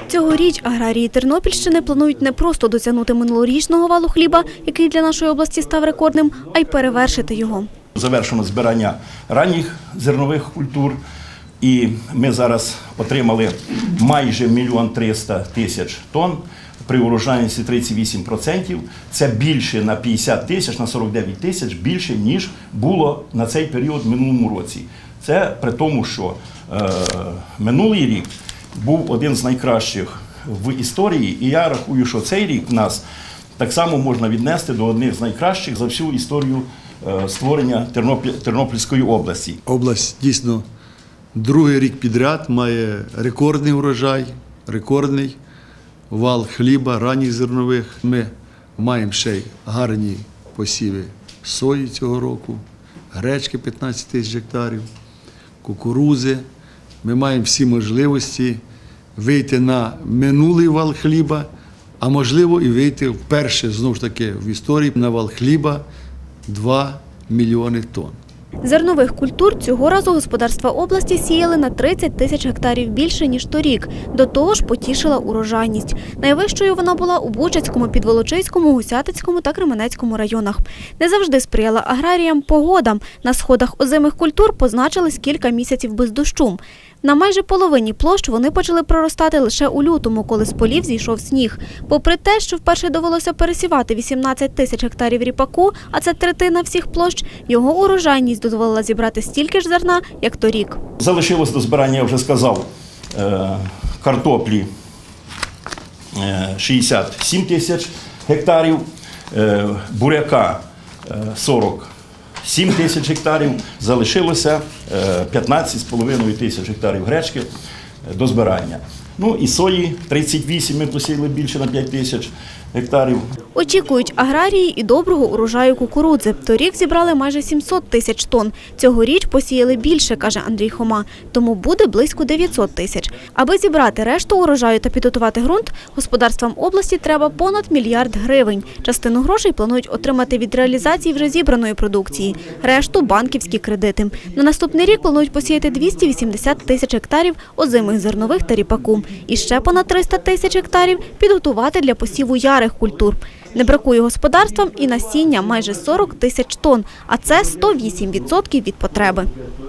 Цьогоріч аграрії Тернопільщини планують не просто досягнути минулорічного валу хліба, який для нашої області став рекордним, а й перевершити його. Завершено збирання ранніх зернових культур, і ми зараз отримали майже 1 300 000 тонн при урожайності 38%. Це більше на 50 тисяч, на 49 тисяч більше, ніж було на цей період в минулому році. Це при тому, що минулий рік був один з найкращих в історії, і я рахую, що цей рік в нас так само можна віднести до одних з найкращих за всю історію створення Тернопільської області. Область дійсно другий рік підряд має рекордний урожай, рекордний вал хліба, ранніх зернових. Ми маємо ще й гарні посіви сої цього року, гречки 15 тисяч гектарів, кукурудзи. Ми маємо всі можливості вийти на минулий вал хліба, а можливо і вийти вперше, знову ж таки, в історії на вал хліба 2 мільйони тонн. Зернових культур цього разу господарства області сіяли на 30 тисяч гектарів більше, ніж торік. До того ж потішила урожайність. Найвищою вона була у Бучацькому, Підволочиському, Гусятицькому та Кременецькому районах. Не завжди сприяла аграріям погода. На сходах озимих культур позначились кілька місяців без дощу. На майже половині площ вони почали проростати лише у лютому, коли з полів зійшов сніг. Попри те, що вперше довелося пересівати 18 тисяч гектарів ріпаку, а це третина всіх площ, його урожайність дозволила зібрати стільки ж зерна, як торік. Залишилось до збирання, я вже сказав, картоплі 67 тисяч гектарів, буряка 47 тисяч гектарів, залишилося 15,5 тисяч гектарів гречки до збирання. Ну і сої 38, ми посіяли більше на 5 тисяч гектарів. Очікують аграрії і доброго урожаю кукурудзи. Торік зібрали майже 700 тисяч тонн. Цьогоріч посіяли більше, каже Андрій Хома, тому буде близько 900 тисяч. Аби зібрати решту урожаю та підготувати ґрунт, господарствам області треба понад 1 мільярд гривень. Частину грошей планують отримати від реалізації вже зібраної продукції, решту – банківські кредити. На наступний рік планують посіяти 280 тисяч гектарів озимих зернових та ріпаку. І ще понад 300 тисяч гектарів підготувати для посіву ярих культур. Не бракує господарствам і насіння – майже 40 тисяч тонн, а це 108% від потреби.